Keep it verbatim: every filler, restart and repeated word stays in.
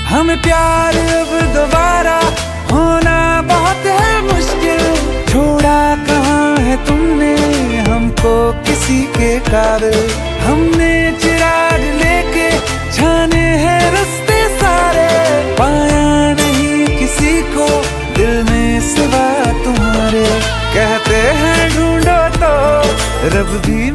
हमें प्यार अब दोबारा होना बहुत है मुश्किल। छोड़ा कहाँ है तुमने हमको किसी के काबिल। हमने चिराग लेके छाने हैं रास्ते सारे, पाया नहीं किसी को दिल में सिवा तुम्हारे। कहते हैं ढूंढो तो रब भी